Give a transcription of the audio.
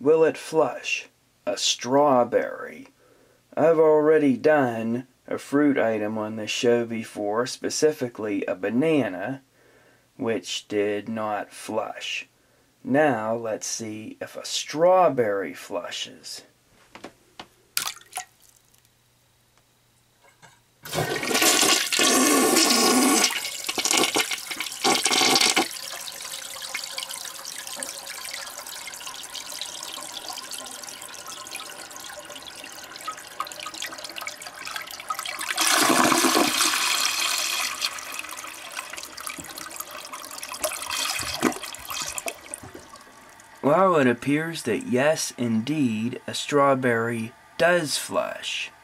will it flush? A strawberry. I've already done a fruit item on this show before, specifically a banana, which did not flush. Now let's see if a strawberry flushes. Well, it appears that yes, indeed, a strawberry does flush.